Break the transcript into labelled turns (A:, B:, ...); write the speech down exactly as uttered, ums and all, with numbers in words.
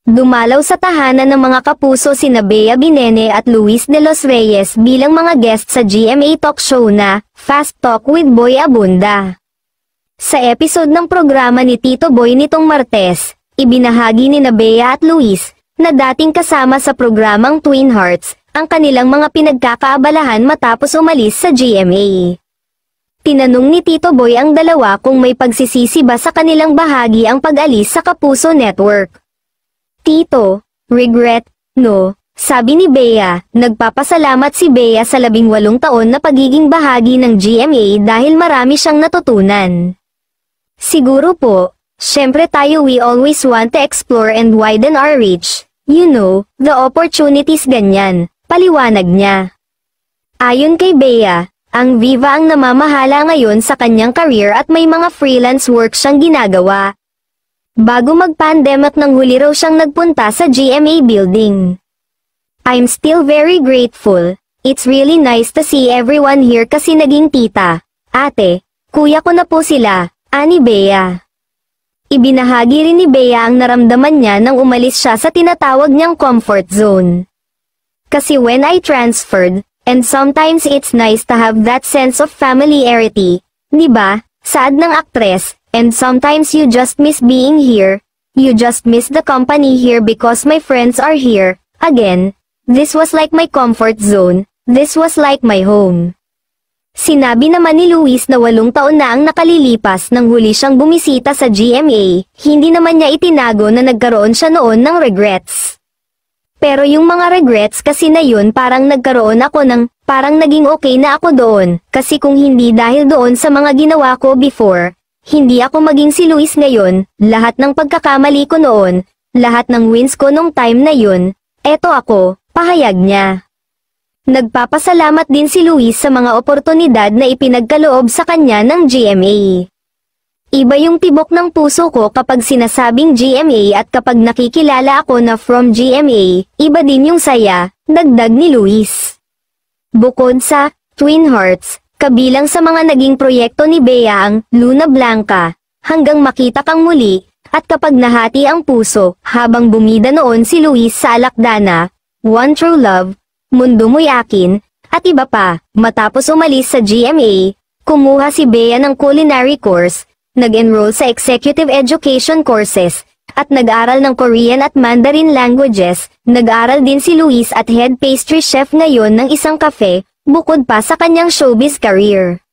A: Dumalaw sa tahanan ng mga kapuso sina Bea Binene at Luis de los Reyes bilang mga guest sa G M A talk show na Fast Talk with Boy Abunda. Sa episode ng programa ni Tito Boy nitong Martes, ibinahagi ni na Bea at Luis, na dating kasama sa programang Twin Hearts, ang kanilang mga pinagkakaabalahan matapos umalis sa G M A. Tinanong ni Tito Boy ang dalawa kung may pagsisisi ba sa kanilang bahagi ang pag-alis sa Kapuso Network. Tito, regret, no, sabi ni Bea. Nagpapasalamat si Bea sa labing walong taon na pagiging bahagi ng G M A dahil marami siyang natutunan. Siguro po, syempre tayo we always want to explore and widen our reach, you know, the opportunities ganyan, paliwanag niya. Ayon kay Bea, ang Viva ang namamahala ngayon sa kanyang career at may mga freelance work siyang ginagawa. Bago mag-pandemic nang huli raw siyang nagpunta sa G M A building. I'm still very grateful. It's really nice to see everyone here kasi naging tita, ate, kuya ko na po sila, ani Bea. Ibinahagi rin ni Bea ang naramdaman niya nang umalis siya sa tinatawag niyang comfort zone. Kasi when I transferred, and sometimes it's nice to have that sense of familiarity, di ba? Saad ng aktres, and sometimes you just miss being here, you just miss the company here because my friends are here. Again, this was like my comfort zone, this was like my home. Sinabi naman ni Luis na walong taon na ang nakalilipas nang huli siyang bumisita sa G M A, hindi naman niya itinago na nagkaroon siya noon ng regrets. Pero yung mga regrets kasi na yun parang nagkaroon ako ng, parang naging okay na ako doon, kasi kung hindi dahil doon sa mga ginawa ko before, hindi ako maging si Luis ngayon, lahat ng pagkakamali ko noon, lahat ng wins ko nung time na yun, eto ako, pahayag niya. Nagpapasalamat din si Luis sa mga oportunidad na ipinagkaloob sa kanya ng G M A. Iba yung tibok ng puso ko kapag sinasabing G M A at kapag nakikilala ako na from G M A, iba din yung saya, dagdag ni Luis. Bukod sa Twin Hearts, kabilang sa mga naging proyekto ni Bea ang Luna Blanca, Hanggang Makita Kang Muli, at Kapag Nahati ang Puso, habang bumida noon si Luis sa Alakdana, One True Love, Mundo Mo'y Akin, at iba pa. Matapos umalis sa G M A, kumuha si Bea ng culinary course, nag-enroll sa executive education courses, at nag-aral ng Korean at Mandarin languages. Nag-aral din si Luis at head pastry chef ngayon ng isang cafe, bukod pa sa kanyang showbiz career.